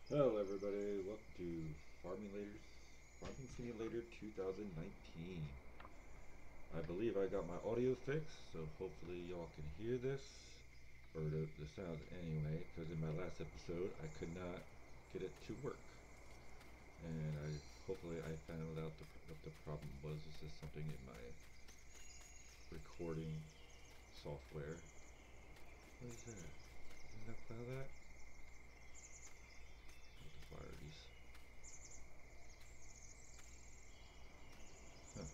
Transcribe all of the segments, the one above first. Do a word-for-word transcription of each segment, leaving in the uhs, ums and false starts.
Hello everybody, welcome to Farming Laters, Farming Simulator two thousand nineteen. I believe I got my audio fixed, so hopefully y'all can hear this, or the, the sounds anyway, because in my last episode I could not get it to work. And I hopefully I found out the, what the problem was. This is something in my recording software. What is that? Isn't that file that? I have to fire these. Huh.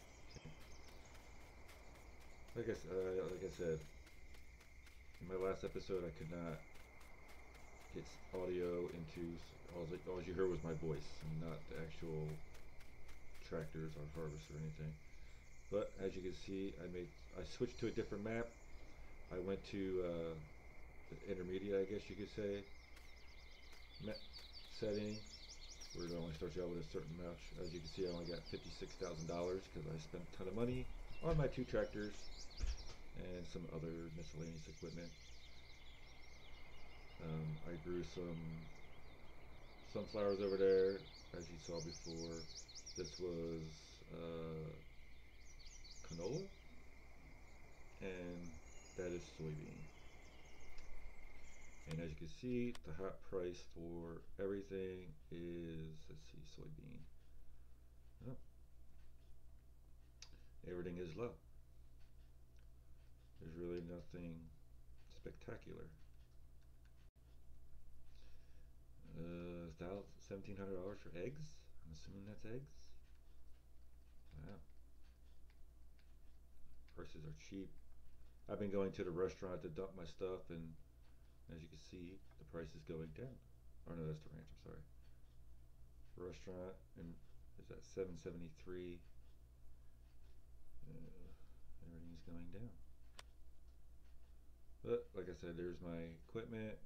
Like I, uh, like I said, in my last episode, I could not get audio into. All, all you heard was my voice, and not the actual tractors or harvest or anything. But as you can see, I made. I switched to a different map. I went to uh, the intermediate, I guess you could say, setting, where it only starts you out with a certain amount. As you can see, I only got fifty-six thousand dollars because I spent a ton of money on my two tractors and some other miscellaneous equipment. Um, I grew some sunflowers over there, as you saw before. This was uh, canola, and that is soybean. And as you can see, the hot price for everything is, let's see, soybean. Oh, everything is low. There's really nothing spectacular. Uh, seventeen hundred dollars for eggs. I'm assuming that's eggs. Wow, prices are cheap. I've been going to the restaurant to dump my stuff, and as you can see, the price is going down. Oh no, that's the ranch. I'm sorry. Restaurant, and is that seven seventy-three? Uh, everything's going down. But like I said, there's my equipment.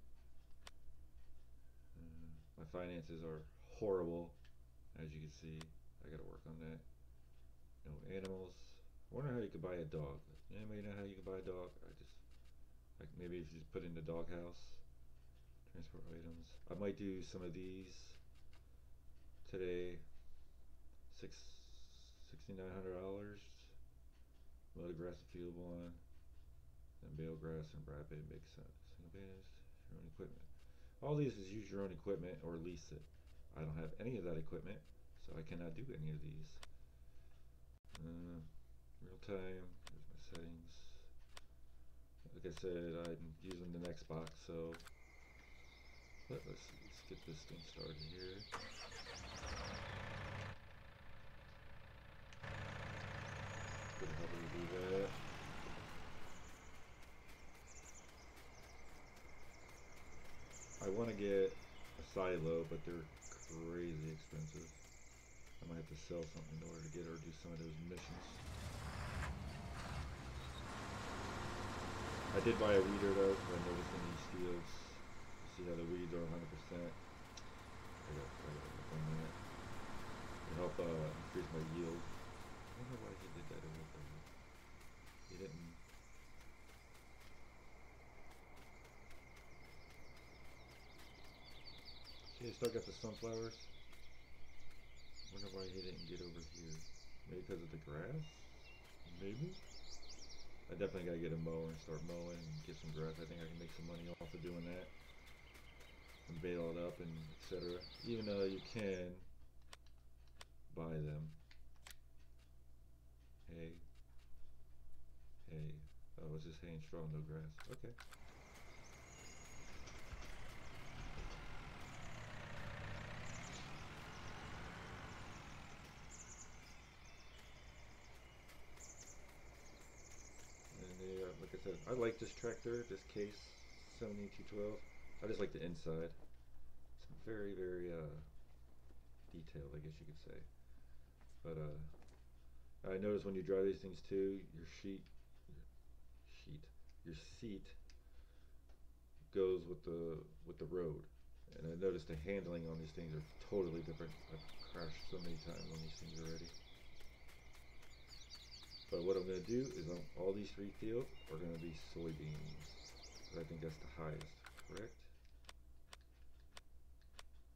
Uh, my finances are horrible, as you can see. I gotta work on that. No animals. I wonder how you could buy a dog. Anybody know how you can buy a dog? I just like maybe if you just put in the doghouse, transport items. I might do some of these today. Six sixty nine hundred dollars. Mow the grass and field one. Then bale grass and bride bait makes sense. Single base, your own equipment. All these is use your own equipment or lease it. I don't have any of that equipment, so I cannot do any of these. Uh, real time. There's my settings. Like I said, I'm using the next box, so but let's see, let's get this thing started here. Good, how do we do that? I want to get a silo, but they're crazy expensive. I might have to sell something in order to get or do some of those missions. I did buy a weeder though, because I noticed in these fields, you see how the weeds are one hundred percent. I got I got work on that to help uh, increase my yield. I don't know why he did that over there. He didn't. See, I still got the sunflowers. I wonder why he didn't get over here. Maybe because of the grass? Maybe? I definitely gotta get a mower and start mowing and get some grass. I think I can make some money off of doing that. And bale it up and et cetera. Even though you can buy them. Hay. Hay. Oh, it's just hay and straw, no grass. Okay. And yeah, like I said, I like this tractor, this case, seventy-two twelve. I just like the inside. It's very, very uh, detailed, I guess you could say. But uh, I notice when you drive these things too, your sheet, your sheet, your seat goes with the with the road. And I noticed the handling on these things are totally different. I've crashed so many times on these things already. But what I'm going to do is on all these three fields are going to be soybeans. I think that's the highest, correct?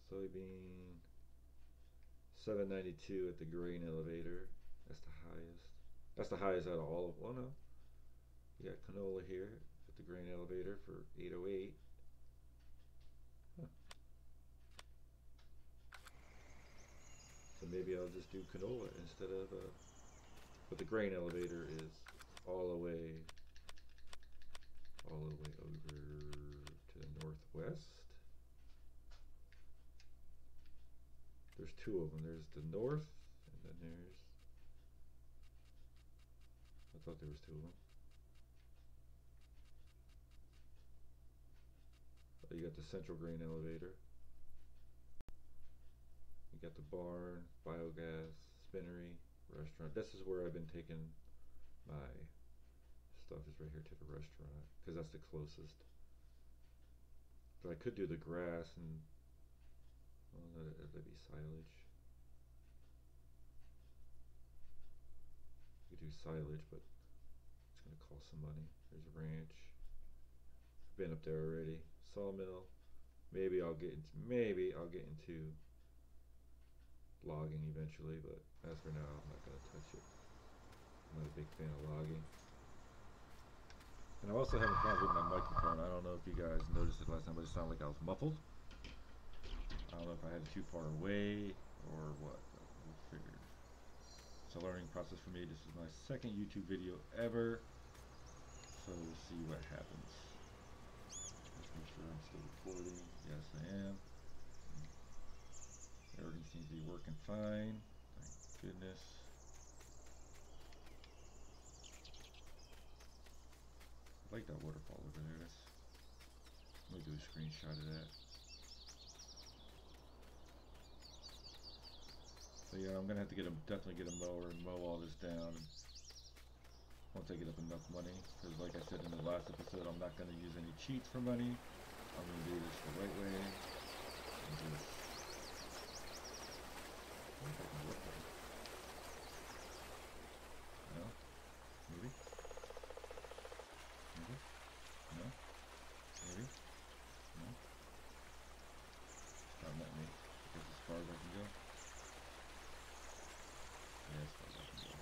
soybean. seven ninety-two at the grain elevator. That's the highest. That's the highest out of all of. Well, no. You got canola here at the grain elevator for eight oh eight. Huh. So maybe I'll just do canola instead of. Uh, but the grain elevator is all the way, all the way over to the northwest. There's two of them. There's the north, and then there's. I thought there was two of them. Oh, you got the central grain elevator. You got the barn, biogas, spinnery, restaurant. This is where I've been taking my stuff. Is right here to the restaurant because that's the closest. But I could do the grass and. Well, that, that'd be silage. You could do silage, but it's going to cost some money. There's a ranch. I've been up there already. Sawmill. Maybe I'll get into, maybe I'll get into logging eventually, but as for now, I'm not going to touch it. I'm not a big fan of logging. And I'm also having problems with my microphone. I don't know if you guys noticed it last time, but it sounded like I was muffled. I don't know if I had it too far away or what, but we'll figure. It's a learning process for me. This is my second YouTube video ever, so we'll see what happens. Let's make sure I'm still recording. Yes, I am. Everything seems to be working fine. Thank goodness. I like that waterfall over there. That's, let me do a screenshot of that. So yeah, I'm gonna have to get a definitely get a mower and mow all this down. And once I get up enough money, because like I said in the last episode, I'm not gonna use any cheats for money. I'm gonna do this the right way. And just, I wonder if I can work with it. No? Maybe? Maybe? No? Maybe? No? Not let me. That's as far as I can go. Yeah, as far as I can go.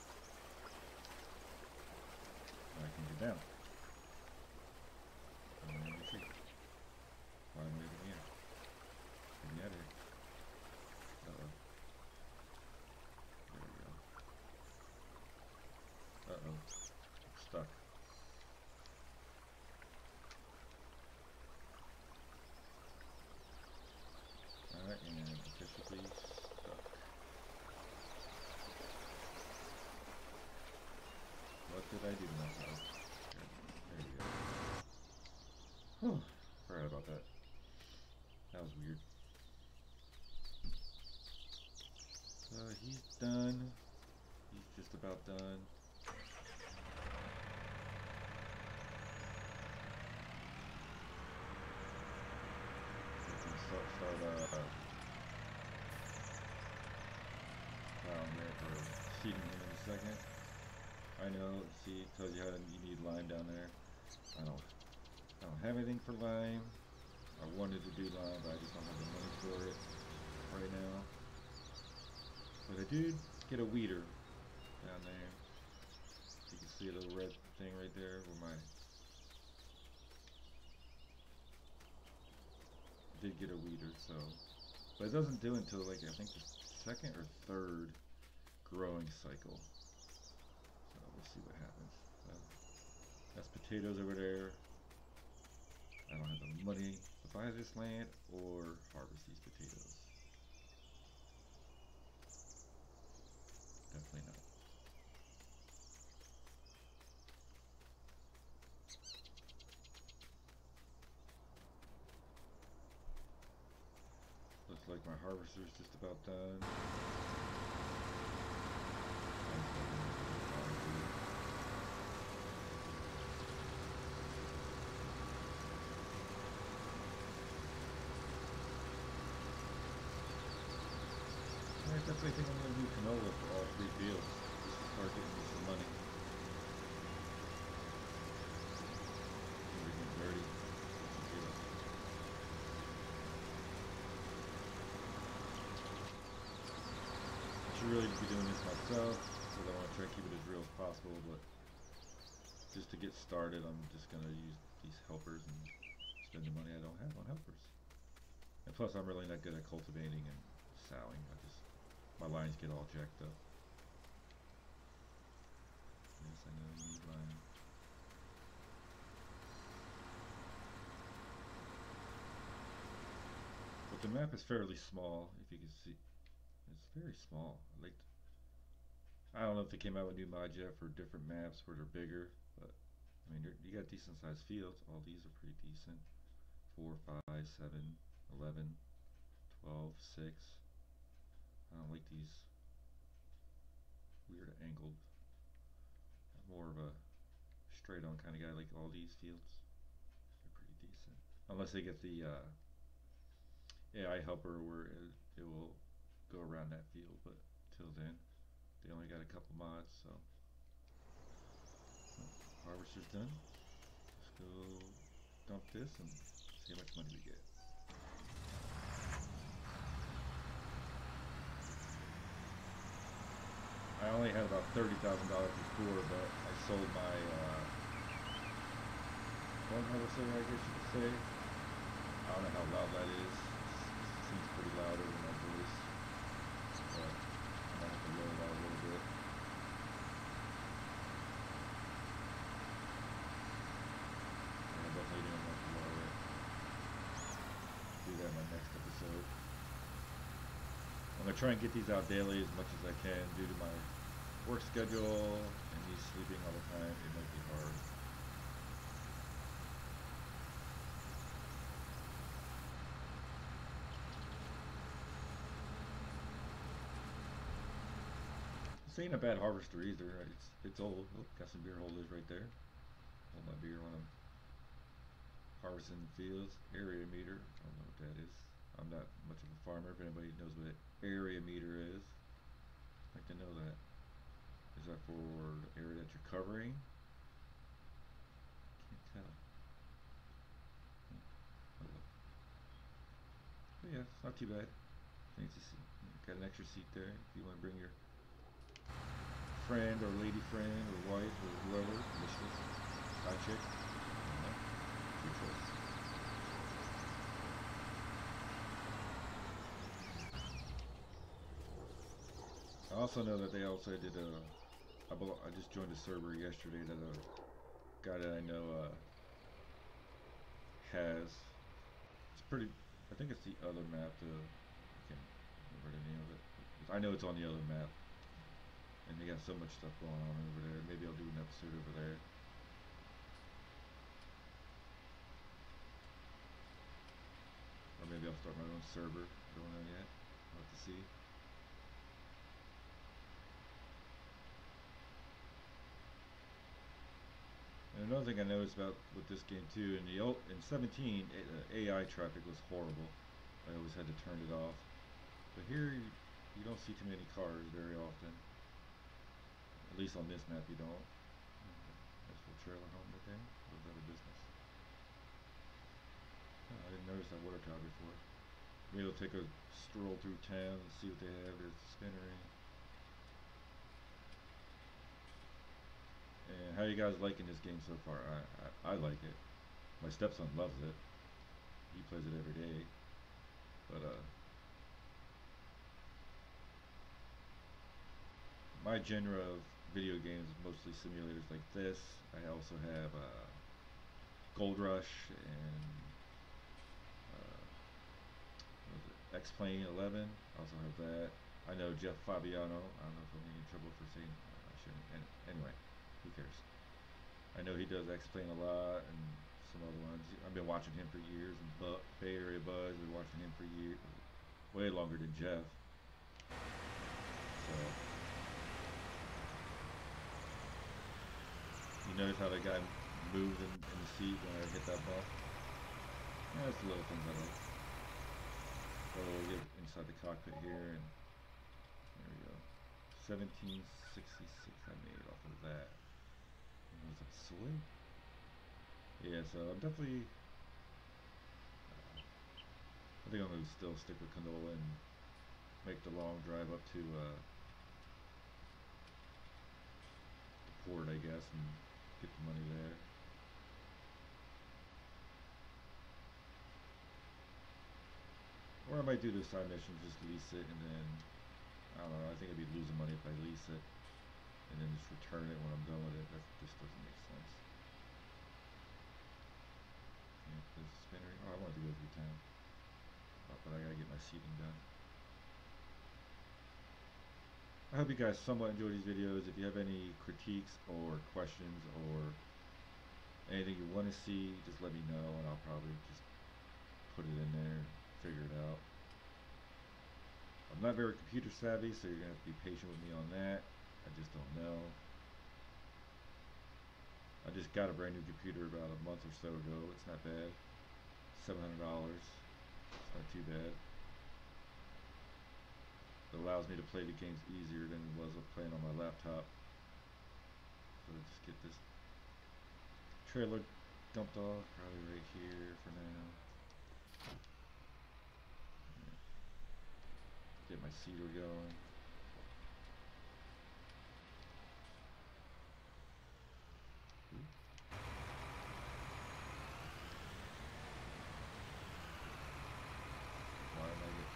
Now I can get down. I'm in the tree. Why am I even here? Get me out of here. Uh-oh. There we go. Uh-oh. I'm stuck. Alright, and officially stuck. What did I do to myself? There you go. Whew. Forgot about that. That was weird. So he's done. He's just about done. We can start, start uh, down there for seeding him in a second. I know, see, it tells you how to, you need lime down there. I don't, I don't have anything for lime. I wanted to do lime, but I just don't have the money for it right now. But I did get a weeder down there. You can see a little red thing right there where my, I did get a weeder, so, but it doesn't do until like, I think the second or third growing cycle. We'll see what happens. So, that's potatoes over there. I don't have the money to buy this land or harvest these potatoes. Definitely not. Looks like my harvester's just about done. I definitely think I'm going to do canola for all three fields, just to start getting me some money. We're getting dirty. should really be doing this myself because I want to try to keep it as real as possible, but just to get started, I'm just going to use these helpers and spend the money I don't have on helpers. And plus, I'm really not good at cultivating and sowing. I just, my lines get all jacked up. Yes, I know you need lines. But the map is fairly small, if you can see. It's very small. I like. I don't know if they came out with new mods yet for different maps where they're bigger, but I mean, you got decent sized fields. All these are pretty decent. Four, five, seven, eleven, twelve, six. I don't like these weird angled. I'm more of a straight on kind of guy. Like all these fields, they're pretty decent. Unless they get the uh, A I helper where it, it will go around that field, but till then, they only got a couple mods, so. Well, harvester's done. Let's go dump this and see how much money we get. I only had about thirty thousand dollars before, but I sold my uh, phone harvester, I guess you could say. I don't know how loud that is. It seems pretty loud over my voice, but I might have to lower that a little bit. Yeah, I definitely didn't want to lower it. Do that in my next episode. I'm going to try and get these out daily as much as I can due to my work schedule and me sleeping all the time. It might be hard. This ain't a bad harvester either. It's it's old. Oh, got some beer holders right there. Hold my beer when I'm harvesting fields. Area meter. I don't know what that is. I'm not much of a farmer. If anybody knows what area meter is, I'd like to know that. Is that for the area that you're covering? Can't tell. Oh, well. But yeah, it's not too bad. Fancy seat. Got an extra seat there if you want to bring your friend or lady friend or wife or whoever, mistress, side chick. I don't know. It's your choice. I also know that they also did a. I, I just joined a server yesterday that a guy that I know uh, has. It's pretty. I think it's the other map. The I can't remember the name of it. I know it's on the other map, and they got so much stuff going on over there. Maybe I'll do an episode over there. Or maybe I'll start my own server. I don't know yet. I'll have to see. And another thing I noticed about with this game too, in the old, in seventeen, A I traffic was horrible. I always had to turn it off. But here, you, you don't see too many cars very often. At least on this map, you don't. That's for trailer home right there. Or is that a business? Oh, I didn't notice that water tower before. Maybe I'll take a stroll through town and see what they have. There's a spinnery. And how you guys liking this game so far? I, I, I like it. My stepson loves it. He plays it every day. But uh, my genre of video games is mostly simulators like this. I also have uh, Gold Rush and uh, what was it? X-Plane eleven. I also have that. I know Jeff Fabiano. I don't know if I'm in trouble for saying uh, I shouldn't. And anyway, who cares? I know he does X-Plane a lot and some other ones. I've been watching him for years. And Bu- Bay Area Buzz, I've been watching him for years, way longer than Jeff. So you notice how the guy moved in, in the seat when I hit that bump? Yeah, that's the little things I like. So we'll get inside the cockpit here, and there we go. seventeen sixty-six I made off of that. Was it soy? Yeah, so I'm definitely. Uh, I think I'm gonna still stick with canola and make the long drive up to uh, for it, I guess, and get the money there. Or I might do the side mission, just lease it, and then, I don't know, I think I'd be losing money if I lease it, and then just return it when I'm done with it. That just doesn't make sense. Yeah, there's a spinner. Oh, I wanted to go through town. Oh, but I gotta get my seating done. I hope you guys somewhat enjoy these videos. If you have any critiques or questions or anything you want to see, just let me know, and I'll probably just put it in there, figure it out. I'm not very computer savvy, so you're gonna have to be patient with me on that. I just don't know. I just got a brand new computer about a month or so ago. It's not bad. seven hundred dollars. It's not too bad. It allows me to play the games easier than it was playing on my laptop. So let's just get this trailer dumped off, probably right here for now. Get my seeder going. Why am I get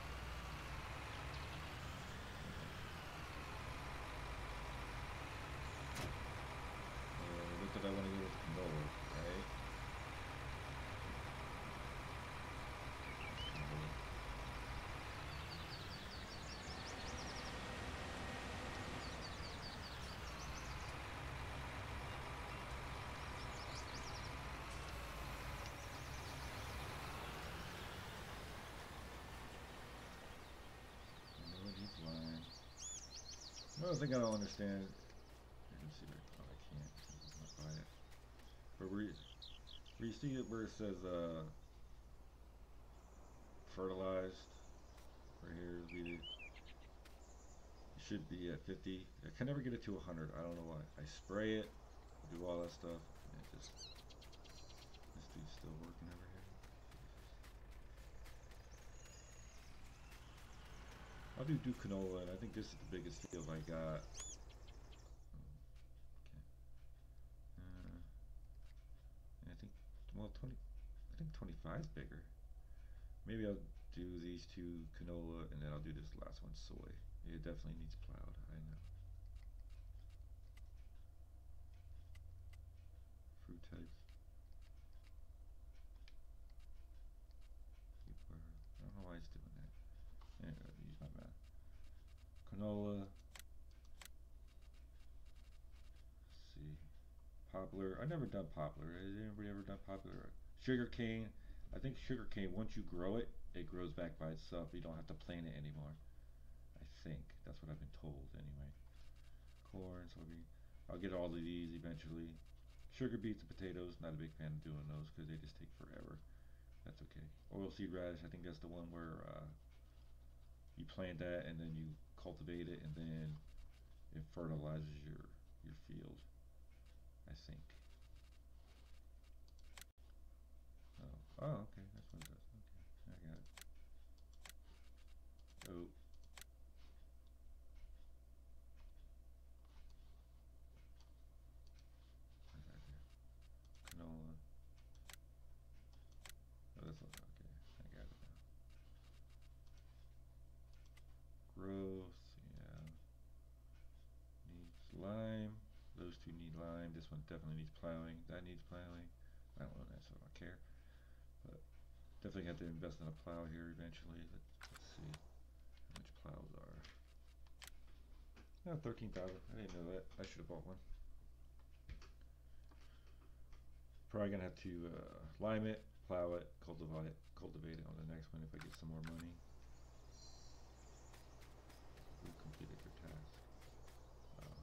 uh, what did I want to go with canola, right? Another thing I don't understand, you can see that, oh, I can't, I'm not by it, but where you, where you see it where it says uh, fertilized, right here, be, it should be at fifty. I can never get it to one hundred, I don't know why. I spray it, do all that stuff, and it just, this dude's still working over here. I'll do do canola, and I think this is the biggest field I got. Okay. Uh, I think, well, twenty. I think twenty-five is bigger. Maybe I'll do these two canola, and then I'll do this last one soy. It definitely needs plowed. I know. Fruit types. I don't know why it's doing that. Anyway, I'll use my math. Canola. Let's see. Poplar. I've never done poplar. Has anybody ever done poplar? Sugar cane. I think sugar cane, once you grow it, it grows back by itself. You don't have to plant it anymore. I think. That's what I've been told anyway. Corn, soybean. I'll get all of these eventually. Sugar beets and potatoes. Not a big fan of doing those because they just take forever. That's okay. Oilseed radish. I think that's the one where uh, you plant that and then you cultivate it and then it fertilizes your your field, I think. Oh, oh, okay, that's what it does. Okay, I got it. Oh. What's that here? Canola. Oh, that's okay. I got it now. Growth, yeah. Needs lime. Those two need lime. This one definitely needs plowing. That needs plowing. I don't know that, so I don't care. But definitely have to invest in a plow here eventually. Let's, let's see how much plows are. Oh, thirteen thousand. I didn't know that. I should have bought one. Probably gonna have to uh, lime it, plow it, cultivate it, cultivate it on the next one if I get some more money. You completed your task. Oh.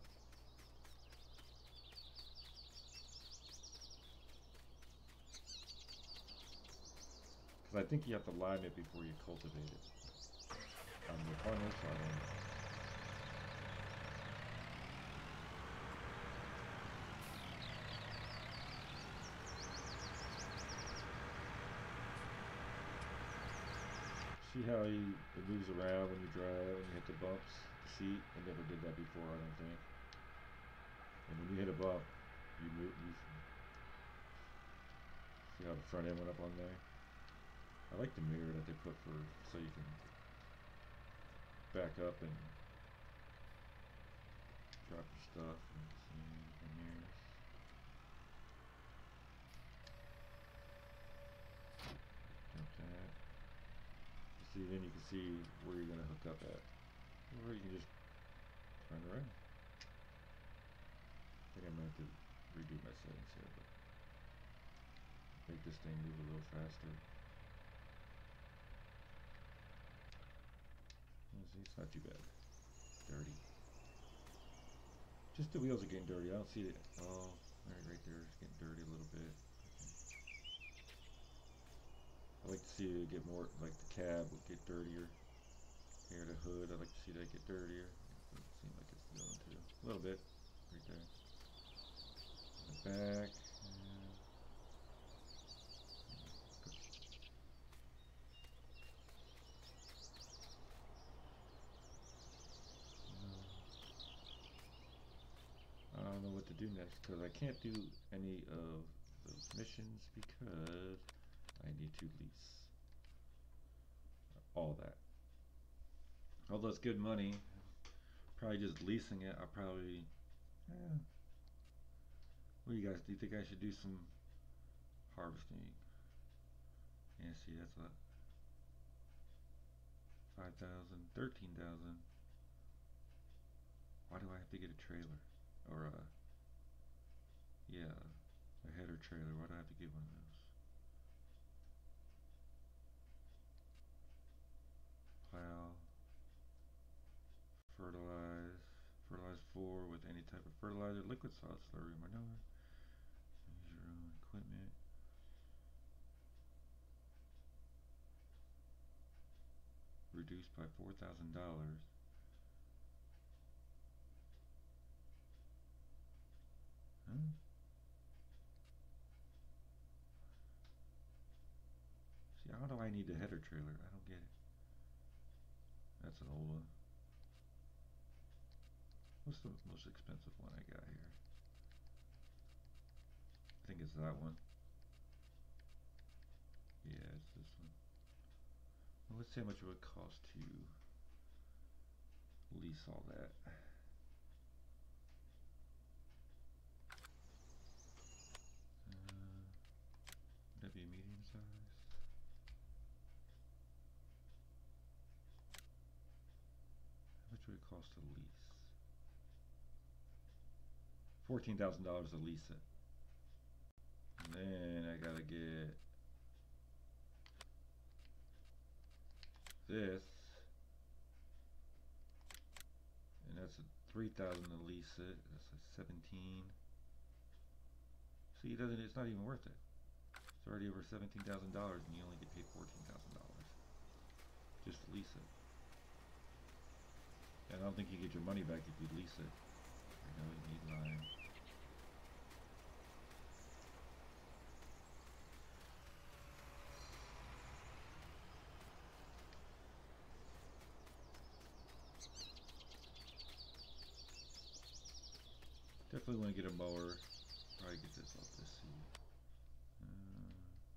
Because I think you have to lime it before you cultivate it. I'm the farmer, so I don't know. See how you, it moves around when you drive and you hit the bumps, the seat? I never did that before, I don't think. And when you hit a bump, you move. You see how the front end went up on there? I like the mirror that they put for so you can back up and drop your stuff and see anything here. Jump that. You see, then you can see where you're gonna hook up at. Or you can just turn around. I think I'm gonna have to redo my settings here, but make this thing move a little faster. You see, it's not too bad. Dirty. Just the wheels are getting dirty. I don't see it. Oh, right, right there. It's getting dirty a little bit. I like to see it get more, like the cab would get dirtier. Here, the hood, I like to see that get dirtier. It doesn't seem like it's going to. A little bit, right there. The back. Yeah. I don't know what to do next because I can't do any of those missions because I need to lease all that. Although it's good money, probably just leasing it. I probably, yeah. What do you guys do? You think I should do some harvesting? Yeah, see, that's a five thousand, thirteen thousand. Why do I have to get a trailer or a, yeah, a header trailer? Why do I have to get one of those? Plow, fertilize, fertilize four with any type of fertilizer, liquid solid slurry, manure. Use your own equipment. Reduced by four thousand dollars. Huh? See, how do I need the header trailer? I don't get it. That's an old one. What's the most expensive one I got here? I think it's that one. Yeah, it's this one. Well, let's see how much it would cost to lease all that. Uh, would that be a medium size? How much would it cost to lease? fourteen thousand dollars to lease it. And then I gotta get this. And that's a three thousand dollars to lease it. That's a seventeen. See, it doesn't, it's not even worth it. It's already over seventeen thousand dollars and you only get paid fourteen thousand dollars. Just to lease it. And I don't think you get your money back if you lease it. You know, you need lime. Definitely want to get a mower. Probably get this off this seat. Uh,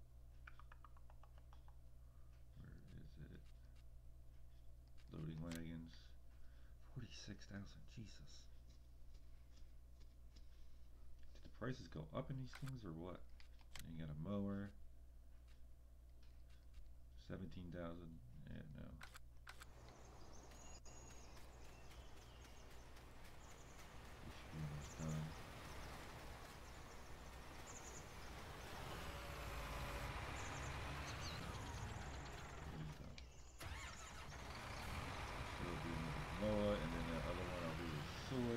where is it? Loading wagons. forty-six thousand. Jesus. Did the prices go up in these things or what? And you got a mower. seventeen thousand. Yeah, no. This should be almost done. Moa, and then the other one I'll do is soy.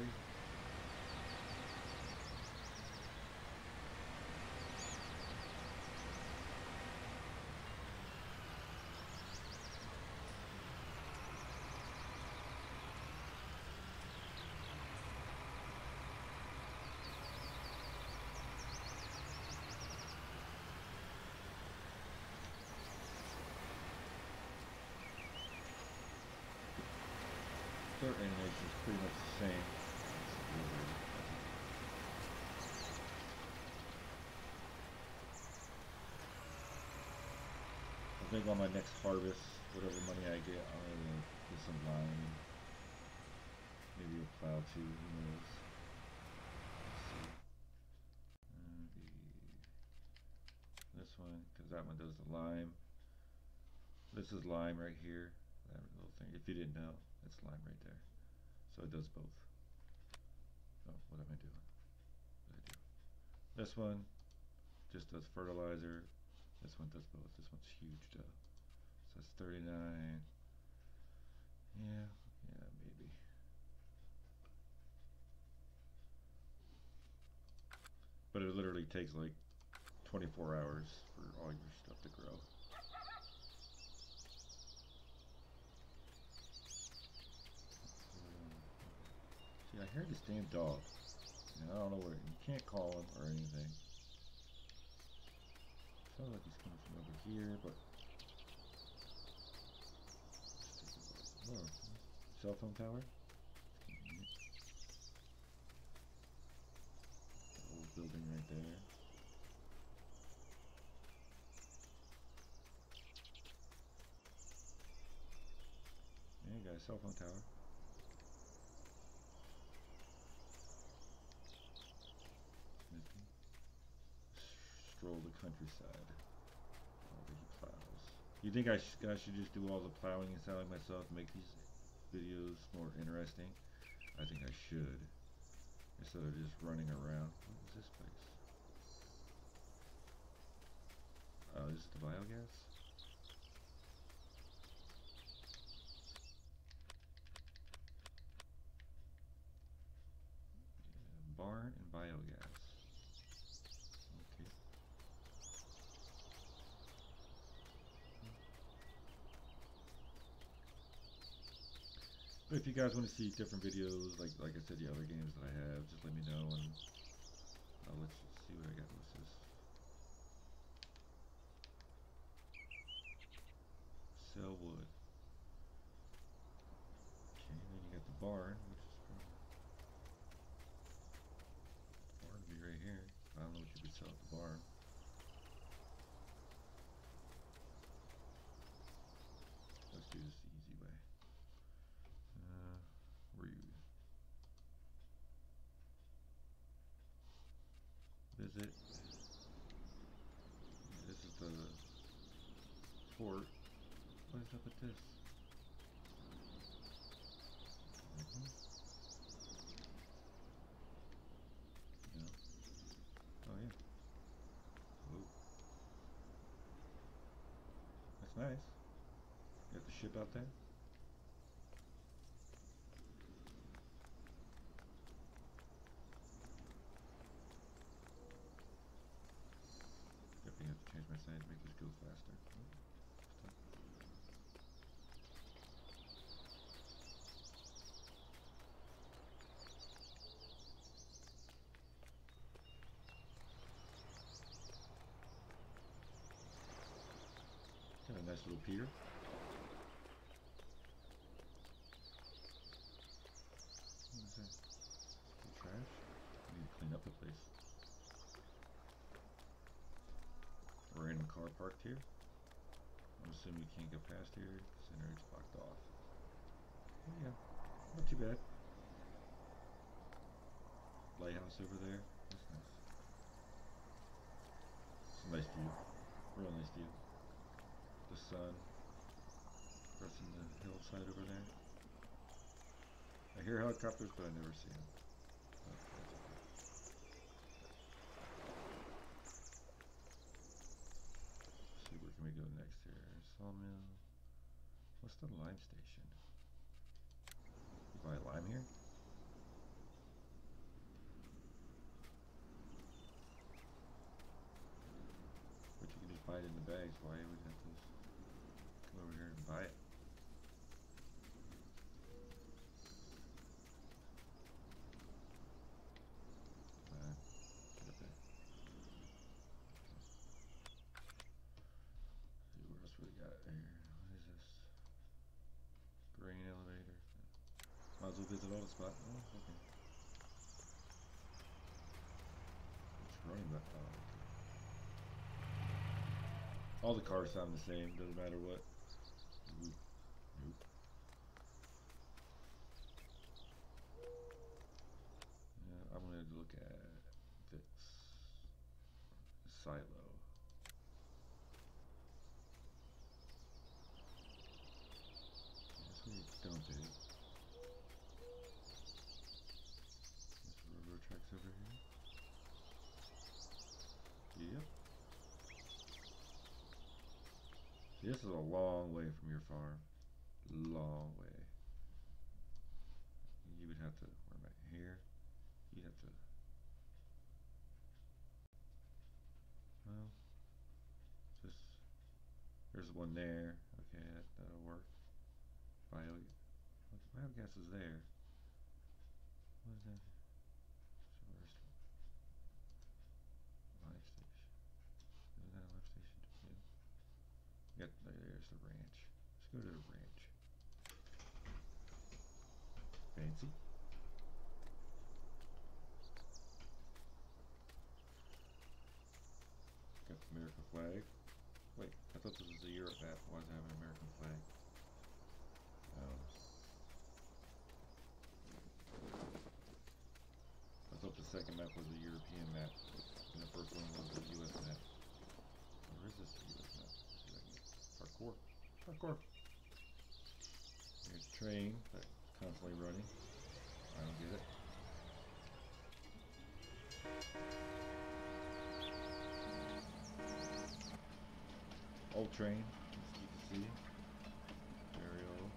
Their animation is pretty much the same. I think on my next harvest, whatever money I get, I'm gonna put some lime in. Maybe a plow too, who knows. Let's see. Maybe this one, because that one does the lime. This is lime right here. That little thing. If you didn't know, it's lime right there. So it does both. Oh, what am I doing? What did I do? This one just does fertilizer. This one does both. This one's huge though. So it's thirty-nine. Yeah, yeah, maybe. But it literally takes like twenty-four hours for all your stuff to grow. See, I hear this damn dog. And I don't know where, you can't call him or anything. Sounds like he's coming from over here, but oh, cell phone tower. The old building right there. Yeah, you got a cell phone tower. Stroll the countryside. All the plows. You think I, sh I should just do all the plowing and selling myself to make these videos more interesting? I think I should. Instead of just running around. What is this place? Oh, this is the biogas? Yeah, barn and biogas. Okay. But if you guys want to see different videos, like like I said, the other games that I have, just let me know and I'll let you see what I got. What's this? Sell wood. Okay, then you got the barn, which is probably the barn would be right here. I don't know what you could sell at the barn. Let's do this the easy way. Uh, where you? Visit. Yeah, this is the fort. What is up with this? Mm-hmm. No. Oh yeah. Whoa. That's nice. You got the ship out there? Definitely have to change my sign to make this go faster. Stop. Got a nice little pier. What is that? Some trash? I need to clean up the place. A random car parked here. I'm assuming you can't go past here because I know it's blocked off. Oh yeah, not too bad. Lighthouse over there. That's nice. It's a nice view. Real nice view. The sun pressing the hillside over there. I hear helicopters, but I never see them. Oh, that's okay. Let's see, where can we go next here? Sawmill. What's the lime station? You buy lime here? But you can just buy it in the bags. Why would you have to come over here and buy it? Uh, get up there. See what else we got here. What is this? Grain elevator. Might as well visit all the spots. Oh, okay. It's growing, but oh, okay. All the cars sound the same, doesn't matter what. Ooh, nope. Yeah, I'm gonna look at this silo. That's where you dump it. This railroad tracks over here. Yep. See, this is a long way from your farm. Long way. You would have to, where am I, here? You'd have to, well, just, there's one there. Okay, that, that'll work. Bio, biogas is there. What is that? Live station. Isn't that a live station? Yeah. Yep, there's the ranch. Let's go to the ranch. Fancy. Got the American flag. Wait, I thought this was the Europe map. Why does it have an American flag? Oh. I thought the second map was a European map, and the first one was the U S map. Where is this U S map? Let's see if I can get parkour. Parkour! There's a train that's constantly running. I don't get it. Old train, as you can see. Very old.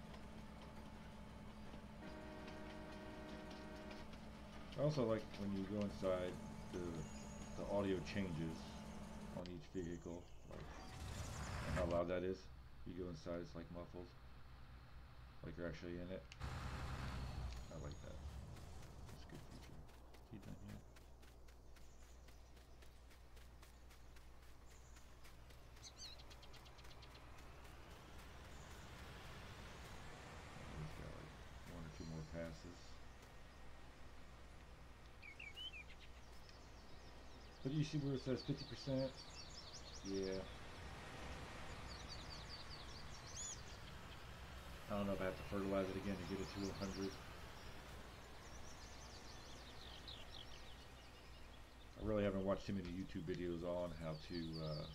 I also like when you go inside, the the audio changes on each vehicle, like and how loud that is. You go inside, it's like muffled, like you're actually in it. I like that. That's a good feature. Is he done yet? He's got like one or two more passes. But you see where it says fifty percent? Yeah. I don't know if I have to fertilize it again to get it to one hundred. I really haven't watched too many YouTube videos on how to uh,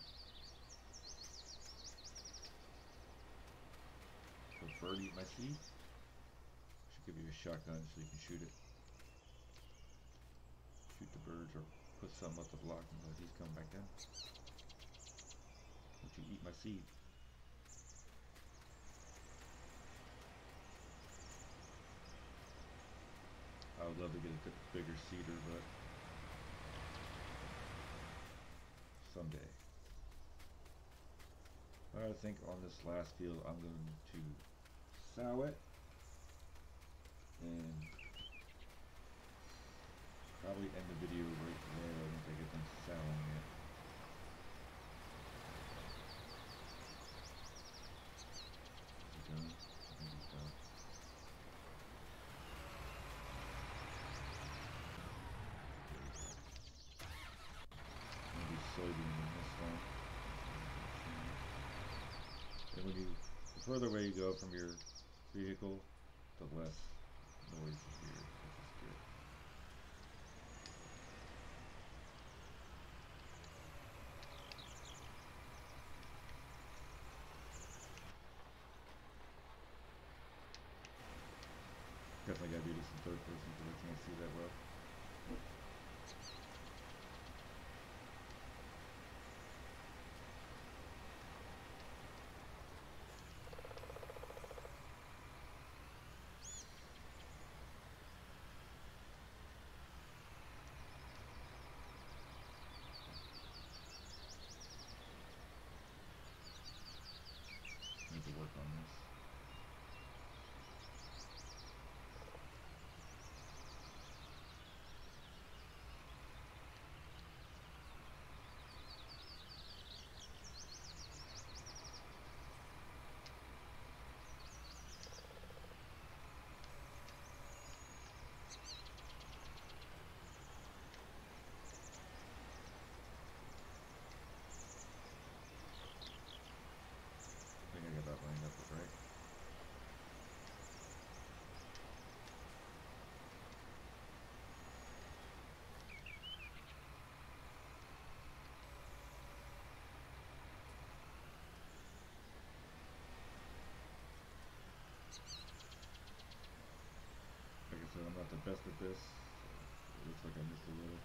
bird eat my seed. Should give you a shotgun so you can shoot it. Shoot the birds or put something up to block him, but he's coming back down. Don't you eat my seed. I would love to get a bigger seeder, but someday. I think on this last field I'm going to sow it and probably end the video right there. I don't think I get done sowing yet. Is he done? I think he's done. Maybe soybean in this one. And when you, the further away you go from your vehicle, the less noise you hear, which is good. Definitely gotta do this in third person because I can't see that well. the best at this. So it looks like I missed a little.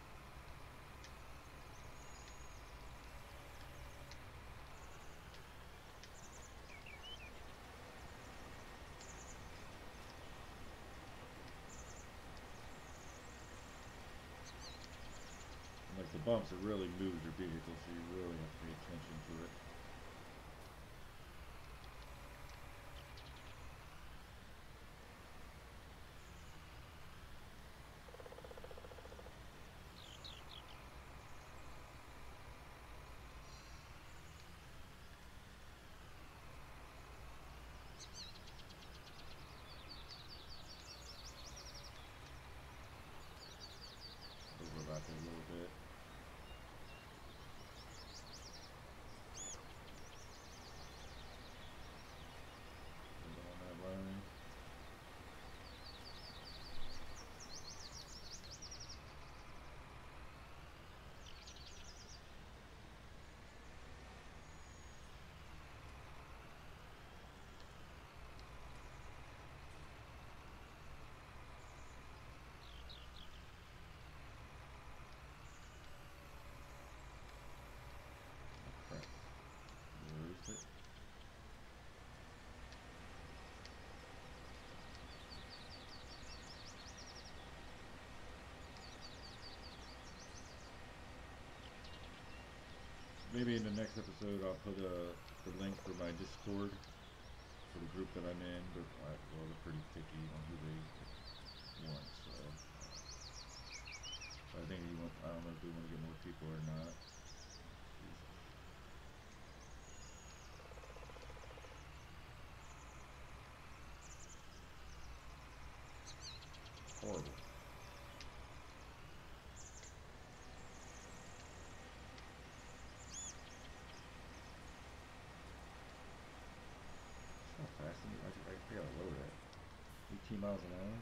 Like the bumps, it really moves your vehicle, so you really have to pay attention to it. Overlap it a little bit. On that line. Maybe in the next episode I'll put a, the link for my Discord for the group that I'm in, but I, well, they're pretty picky on who they want, so uh, I think you want, I don't know if they want to get more people or not. Horrible. How fast? I, I, I gotta lower that. eighteen miles an hour?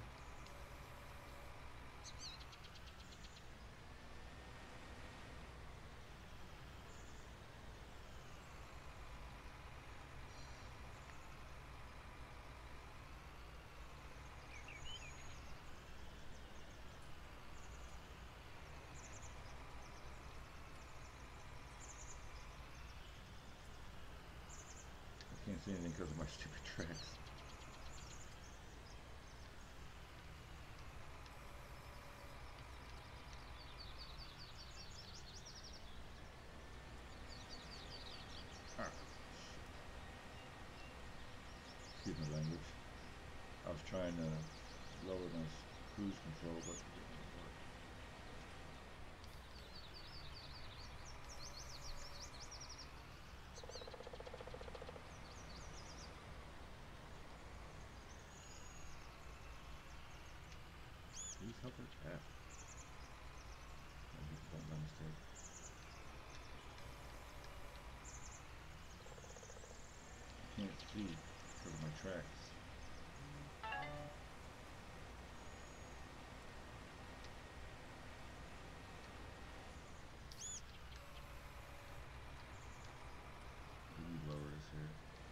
I can't see anything because of my stupid tracks. Excuse my language. I was trying to lower my cruise control, but it didn't work. Please help her. F. I hit the button by mistake. I can't see because of my tracks. Let me lower this here.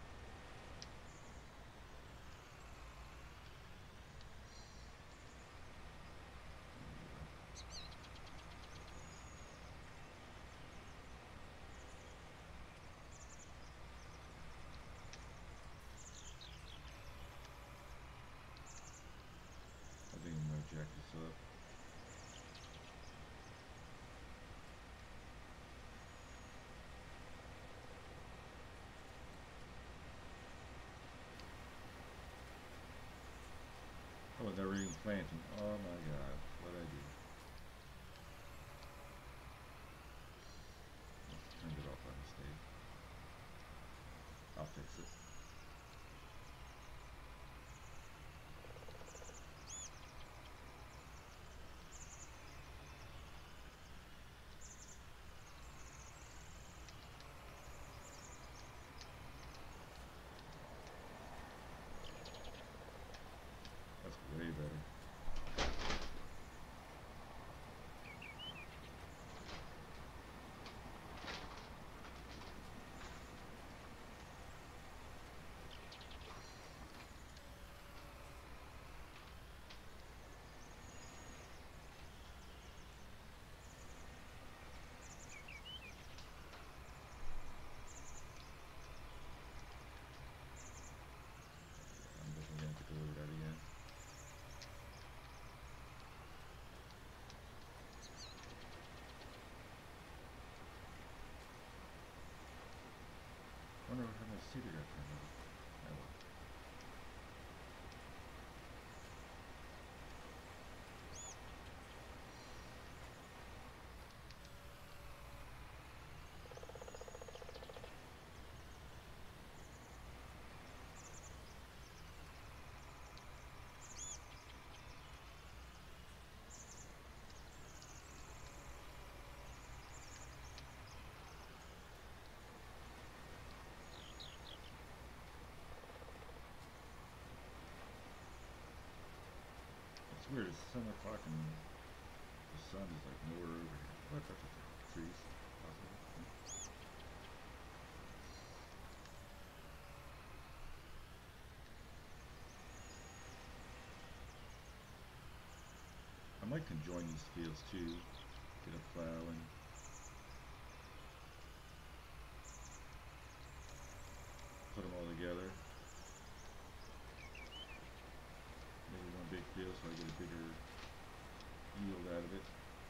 I think I'm gonna jack this up. Oh, they're even planting. Oh my god, what did I do? I turned it off by mistake. I'll fix it. That's way better. cedar got turned off. Oh well. It's weird, it's seven o'clock and the sun is like nowhere over here. What the trees? Possibly. I might conjoin these fields too. Get a plow and put them all together. Maybe one big field so I get a bigger yield out of it.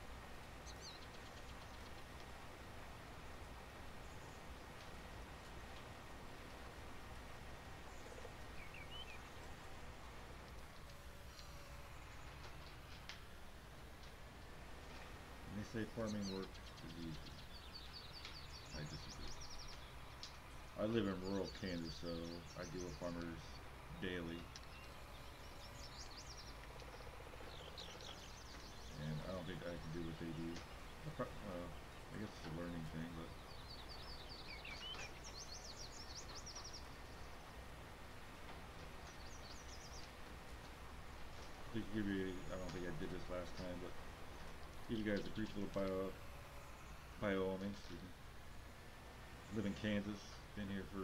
They say farming work is easy. I disagree. I live in rural Kansas, so I deal with farmers daily. And I don't think I can do what they do. Well, I guess it's a learning thing, but to give you, I don't think I did this last time, but give you guys a brief little bio, bio on me. Excuse me. Live in Kansas. Been here for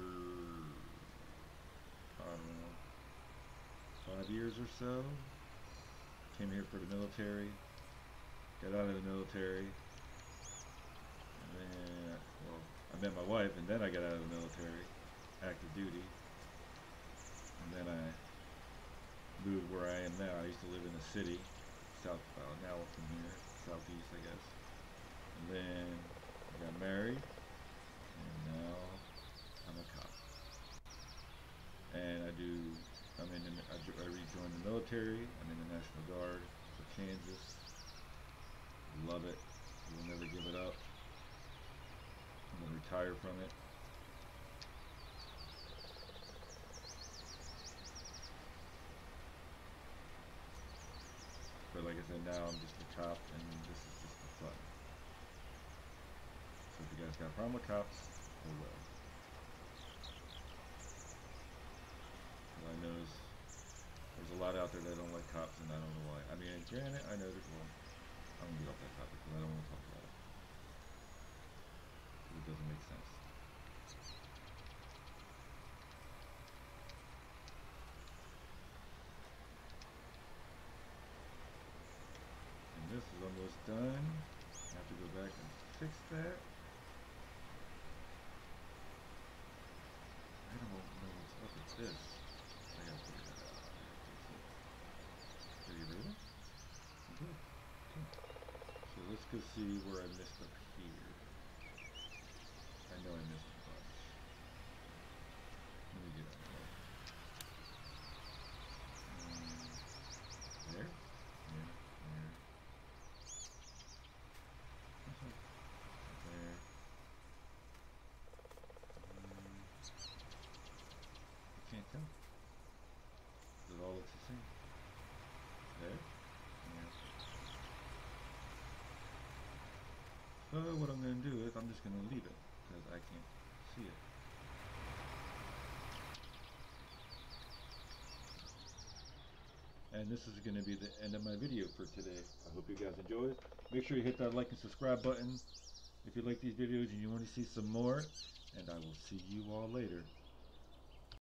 I don't know five years or so. Came here for the military. Got out of the military. And then, well, I met my wife, and then I got out of the military, active duty. And then I moved where I am now. I used to live in the city, south, uh, now from here, southeast, I guess. And then I got married, and now I'm a cop. And I do, I'm in, the, I, I rejoined the military. I'm in the National Guard for Kansas. Love it. Will never give it up. I'm gonna retire from it. But like I said, now I'm just a cop, and this is just for fun. So if you guys got a problem with cops, oh well. I know there's, there's a lot out there that don't like cops, and I don't know why. I mean, granted, I know that, well, I'm gonna get off that topic because I don't want to talk about it. It doesn't make sense. And this is almost done. I have to go back and fix that. I don't know what's up with this. I gotta figure that out. Did you read it? Okay. Okay. So let's go see where I missed up here. I know I missed a bunch. Let me get out of there. Um, there? There. There. There. Um, I can't tell. It all looks the same. There. Yeah. So what I'm going to do is I'm just going to leave it because I can't see it. And this is going to be the end of my video for today. I hope you guys enjoyed. Make sure you hit that like and subscribe button if you like these videos and you want to see some more. And I will see you all later.